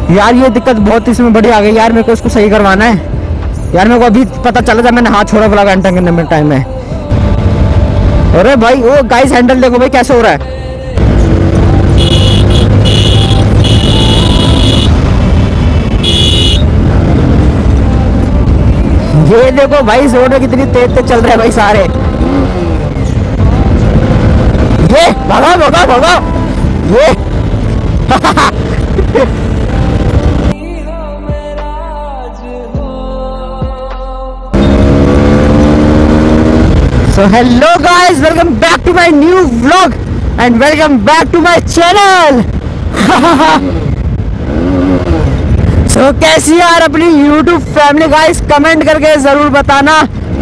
यार ये दिक्कत बहुत इसमें बड़ी आ गई यार, मेरे को इसको सही करवाना है यार। मेरे को अभी पता चला जब मैंने हाथ छोड़ा ब्लॉग एंटर करने में टाइम में। अरे भाई ओ गाइस हैंडल देखो भाई कैसे हो रहा है। ये देखो भाई रोड में कितनी तेज तेज चल रहे हैं भाई सारे। ये भगा भगा भगा ये So hello guys, welcome back to my new vlog and welcome back to my channel. So कैसी यार अपनी YouTube फैमिली गाइस, कमेंट करके जरूर बताना।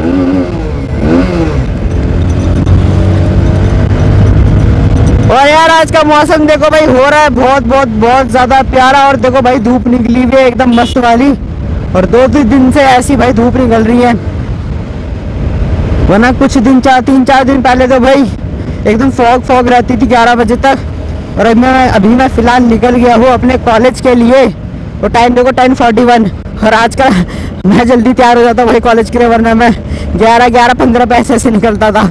और यार आज का मौसम देखो भाई हो रहा है बहुत बहुत बहुत ज्यादा प्यारा। और देखो भाई धूप निकली हुई है एकदम मस्त वाली, और 2-3 दिन से ऐसी भाई धूप निकल रही है, वरना कुछ दिन 3-4 दिन पहले तो भाई एकदम फॉग रहती थी 11 बजे तक। और अभी मैं फिलहाल निकल गया हूँ अपने कॉलेज के लिए। और टाइम देखो 10:41, और आज का मैं जल्दी तैयार हो जाता भाई कॉलेज के लिए, वरना मैं 11-15 पैसे से निकलता था।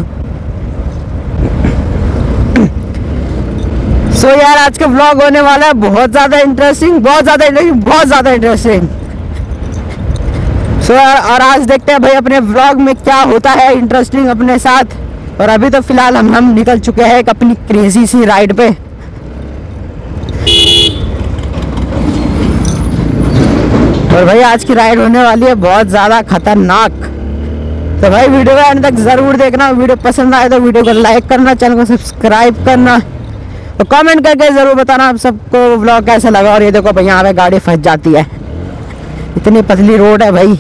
सो यार आज का व्लॉग होने वाला है बहुत ज़्यादा इंटरेस्टिंग, बहुत ज़्यादा इंटरेस्टिंग। सो और आज देखते हैं भाई अपने व्लॉग में क्या होता है इंटरेस्टिंग अपने साथ। और अभी तो फिलहाल हम निकल चुके हैं एक अपनी क्रेजी सी राइड पे। और भाई आज की राइड होने वाली है बहुत ज़्यादा खतरनाक। तो भाई वीडियो का अंत तक ज़रूर देखना। वीडियो पसंद आए तो वीडियो को लाइक करना, चैनल को सब्सक्राइब करना, और कमेंट करके ज़रूर बताना आप सबको व्लॉग कैसा लगा। और ये देखो भाई यहाँ पे गाड़ी फंस जाती है, इतनी पतली रोड है भाई।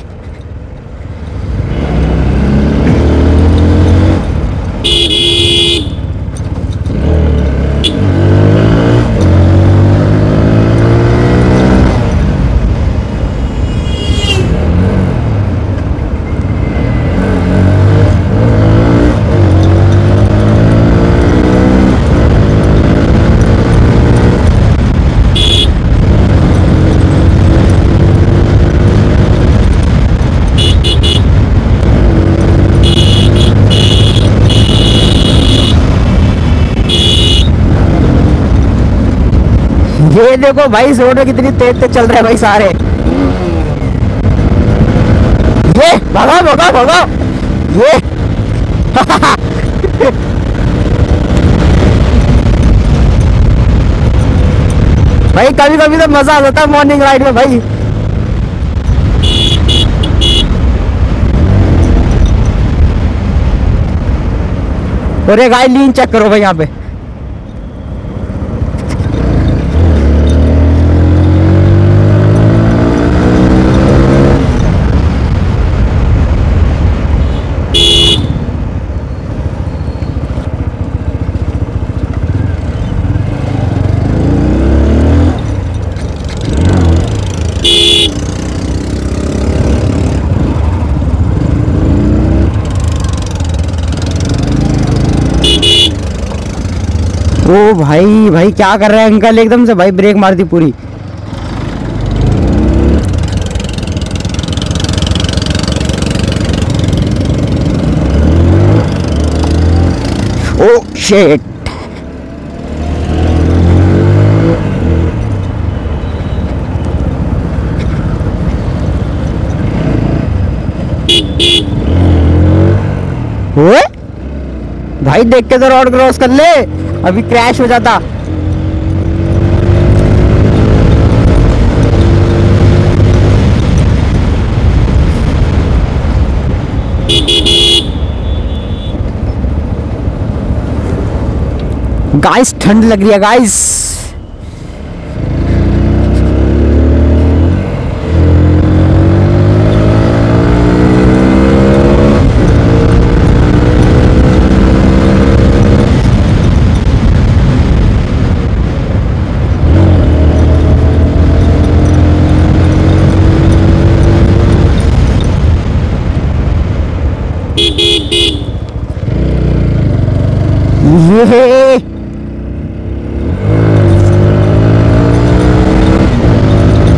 ये देखो भाई रोड में कितनी तेज तेज चल रहे हैं भाई सारे। ये भगा भगा भगा ये भाई कभी कभी तो मजा आ जाता है मॉर्निंग राइड में भाई। और ये गाड़ी लीन चेक करो भाई यहाँ पे। ओ भाई भाई क्या कर रहे हैं अंकल, एकदम से भाई ब्रेक मार दी पूरी। ओ शिट, ओए भाई देख के तो रोड क्रॉस कर ले, अभी क्रैश हो जाता। गाइस ठंड लग रही है गाइस। ये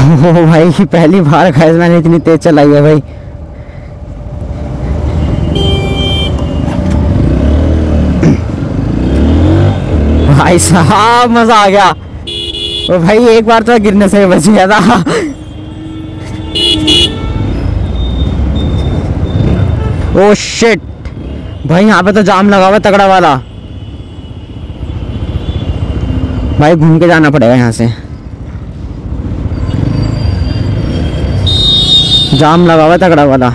ओ भाई पहली बार गैस मैंने इतनी तेज चलाई है भाई। भाई साहब मजा आ गया। ओ भाई एक बार तो गिरने से बच गया था। ओ शिट भाई यहाँ पे तो जाम लगा हुआ तगड़ा वाला। भाई घूम के जाना पड़ेगा यहाँ से, जाम लगा हुआ तगड़ा वाला।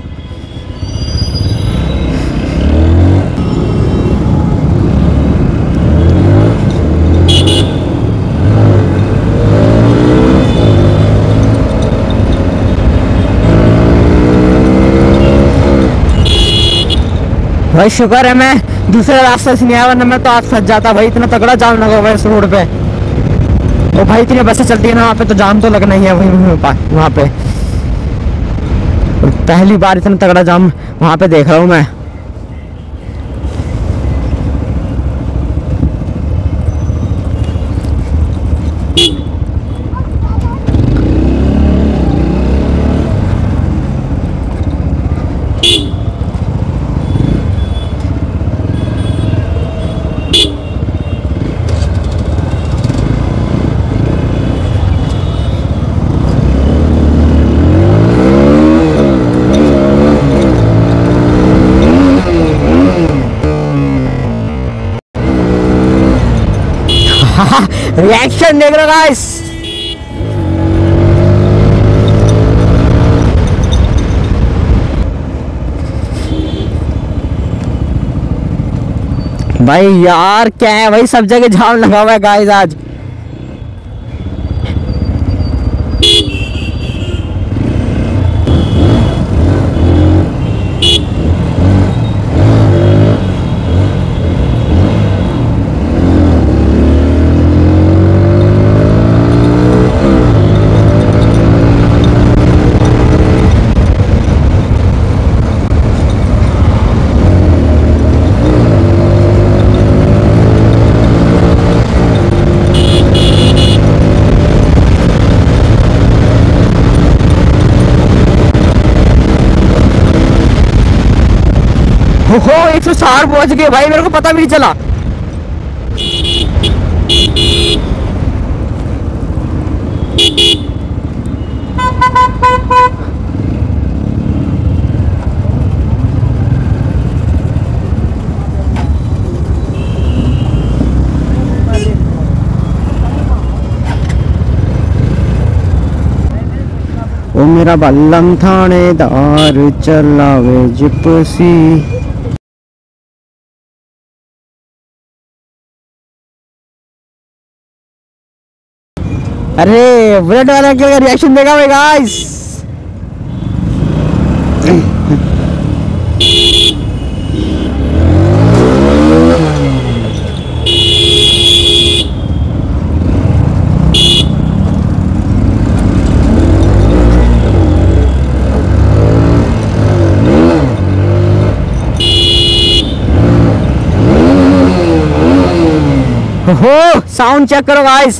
भाई शुक्र है मैं दूसरे रास्ते से नहीं आया, वरना मैं तो आज फंस जाता भाई, इतना तगड़ा जाम लगा हुआ है इस रोड पे। ओ भाई इतनी बसें चलती है ना वहाँ पे, तो जाम तो लगना ही है वहाँ पे। पहली बार इतना तगड़ा जाम वहाँ पे देख रहा हूँ मैं। रिएक्शन देख रहे हो गाइस। भाई यार क्या है भाई, सब जगह जाम लगा हुआ है गाइस आज। हो 160 पहुंच गए भाई, मेरे को पता भी नहीं चला। ओ मेरा बल्लम थानेदार चलावे जिप्सी। अरे बुलेट वाला क्या रिएक्शन देगा भाई गाइस। हो साउंड चेक करो गाइस।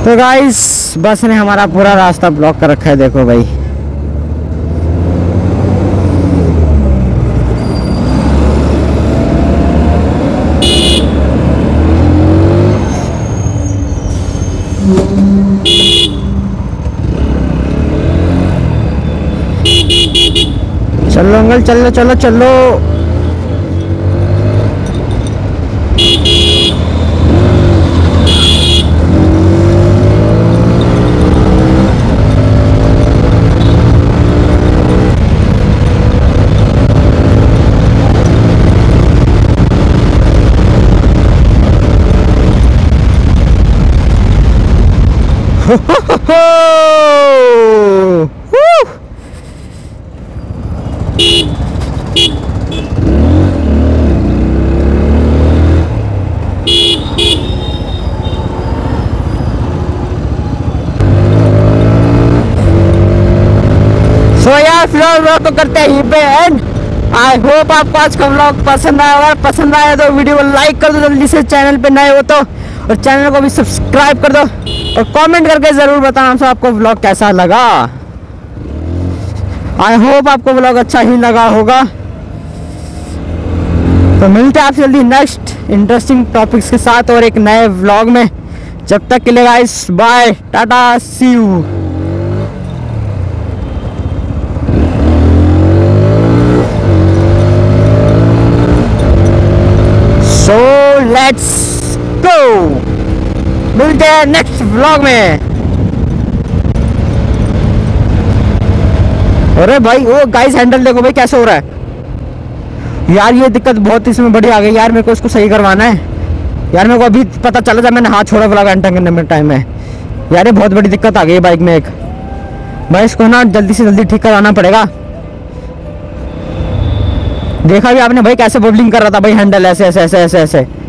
तो गाइस बस ने हमारा पूरा रास्ता ब्लॉक कर रखा है, देखो भाई। चलो अंकल, चलो चलो चलो। सो यार फिलहाल व्लॉग तो करते हैं यहीं पे एंड। आई होप आपको आज का व्लॉग पसंद आया होगा। पसंद आया तो वीडियो को लाइक कर दो जल्दी से, चैनल पे नए हो तो, और चैनल को भी सब्सक्राइब कर दो, और कमेंट करके जरूर बताना हमसे आपको व्लॉग कैसा लगा। आई होप आपको व्लॉग अच्छा ही लगा होगा। तो मिलते हैं आपसे जल्दी नेक्स्ट इंटरेस्टिंग टॉपिक्स के साथ और एक नए व्लॉग में। जब तक के लिए guys bye, tata, see you. So let's go, मिलते हैं नेक्स्ट व्लॉग में। अरे भाई वो गाइस हैंडल देखो भाई कैसे हो रहा है यार। ये दिक्कत बहुत इसमें बड़ी आ गई यार, मेरे को इसको सही करवाना है यार। मेरे को अभी पता चला जब मैंने हाथ छोड़ा व्लॉग एंटर करने में टाइम में यार। ये बहुत बड़ी दिक्कत आ गई है बाइक में एक। भाई इसको ना जल्दी से जल्दी ठीक कराना पड़ेगा। देखा भी आपने भाई कैसे बबलिंग कर रहा था भाई हैंडल, ऐसे ऐसे ऐसे ऐसे ऐसे।